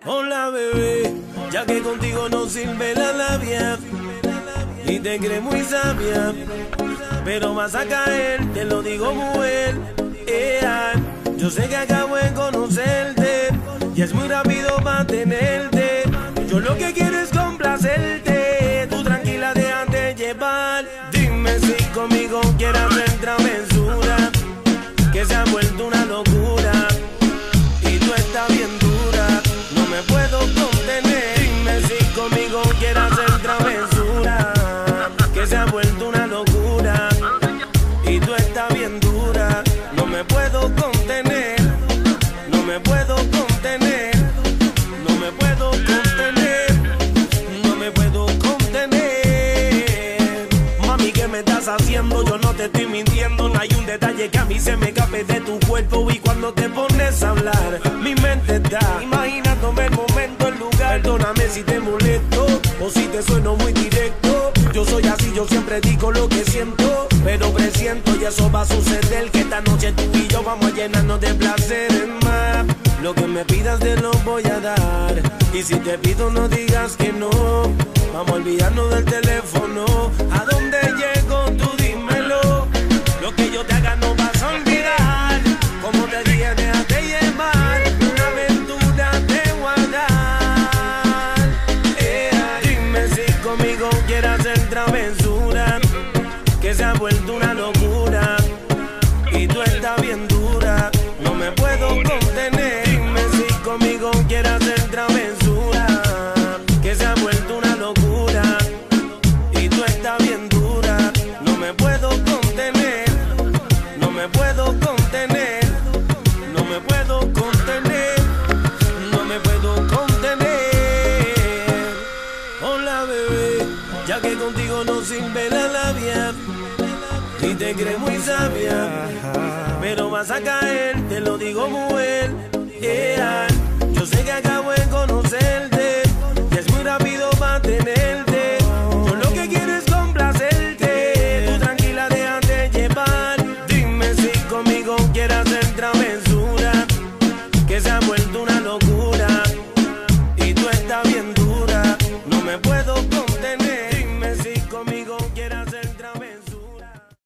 Hola bebé, ya que contigo no sirve la labia y te crees muy sabia, pero vas a caer, te lo digo mujer. Yo sé que acabo de conocerte y es muy rápido para tenerte. Yo lo que quiero es complacerte, tú tranquila déjate llevar. Dime si conmigo quieres hacer travesura, que se ha vuelto una locura y tú estás bien dura, no me puedo contener. Dime si conmigo quieres hacer travesura, que se ha vuelto una locura y tú estás bien dura, no me puedo contener, no me puedo contener, no me puedo contener, no me puedo contener. Mami, ¿qué me estás haciendo? Yo no te estoy mintiendo, no hay un detalle que a mí se me escape de tu cuerpo. Y cuando te pones a hablar, mi mente está imaginándome el momento, el lugar. Perdóname si te molesto o si te sueno muy directo. Yo soy así, yo siempre digo lo que siento, pero presiento y eso va a suceder, que esta noche tú y yo vamos a llenarnos de placeres más. Lo que me pidas te lo voy a dar, y si te pido no digas que no. Vamos a olvidarnos del teléfono. ¿A dónde llego? Tú dímelo. Lo que yo te haga no vas a olvidar. Como te dije, déjate llevar, una aventura te voy a dar. Dime si conmigo quieres hacer travesura, que se ha vuelto una locura y tú estás bien dura, no me puedo contener. Dime si conmigo quieres hacer travesura, que se ha vuelto una locura y tú estás bien dura, no me puedo contener, no me puedo contener, no me puedo contener, no me puedo contener. Hola bebé, ya que contigo no sirve la labia y te crees muy sabia, pero vas a caer, te lo digo mujer. Yo sé que acabo de conocerte y es muy rápido para tenerte. Yo lo que quiero es complacerte, tú tranquila déjate llevar. Dime si conmigo quieres hacer travesura, que se ha vuelto